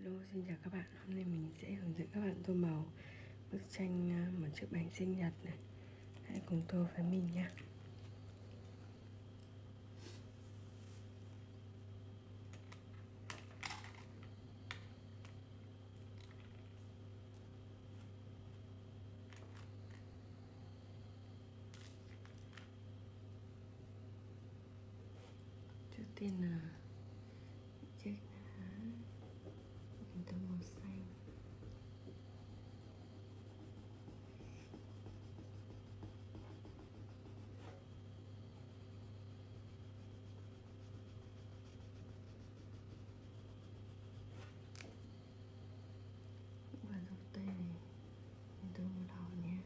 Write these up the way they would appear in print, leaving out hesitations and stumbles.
Hello, xin chào các bạn. Hôm nay mình sẽ hướng dẫn các bạn tô màu bức tranh một chiếc bánh sinh nhật này. Hãy cùng tô với mình nhé. Trước tiên là chiếc mình tô màu xanh. Và dọc tay này mình tô màu đỏ nhé.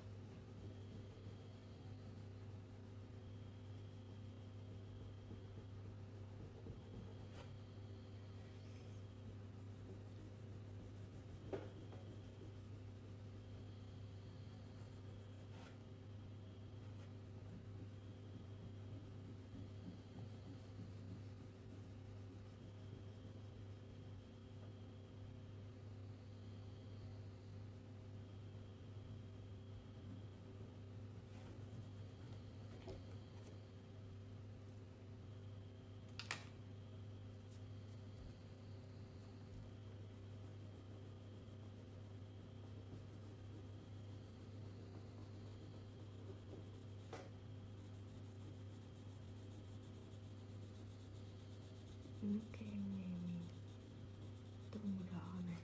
Nước kem này mình tô màu đỏ này,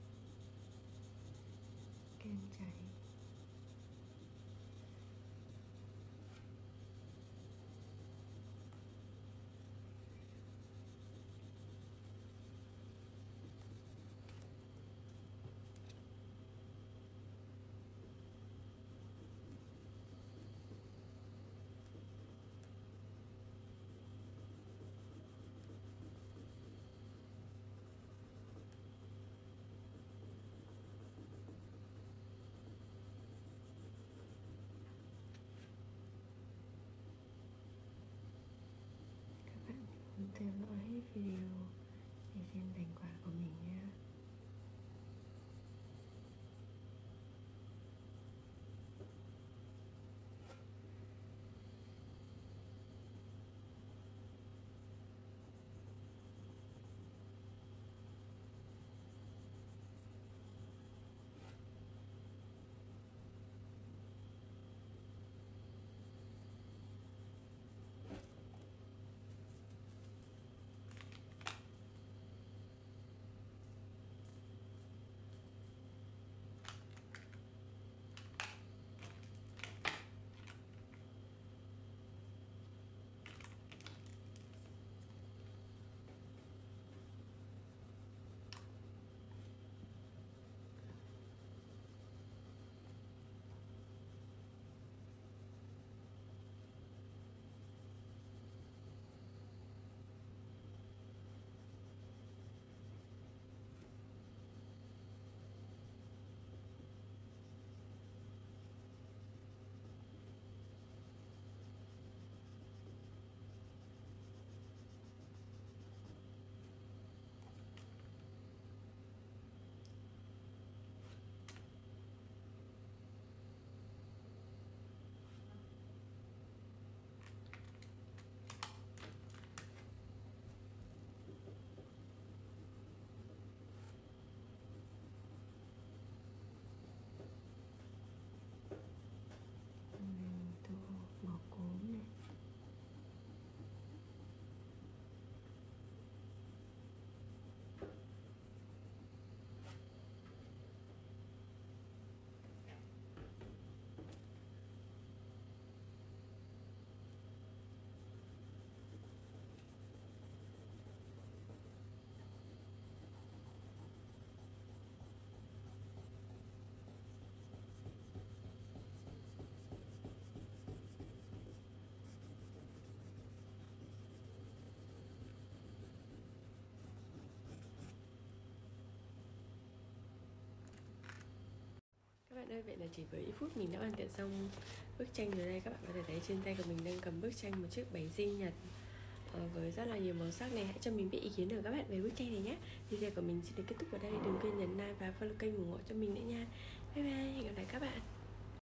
kem cháy. Theo dõi hết video để xem thành quả của mình nha. Tô màu cốm này. Các bạn ơi, vậy là chỉ với ít phút mình đã hoàn thiện xong bức tranh rồi đây. Các bạn có thể thấy trên tay của mình đang cầm bức tranh một chiếc bánh sinh nhật với rất là nhiều màu sắc này. Hãy cho mình biết ý kiến của các bạn về bức tranh này nhé. Video của mình xin được kết thúc ở đây. Đừng quên nhấn like và follow kênh ủng hộ cho mình nữa nha. Bye bye, hẹn gặp lại các bạn.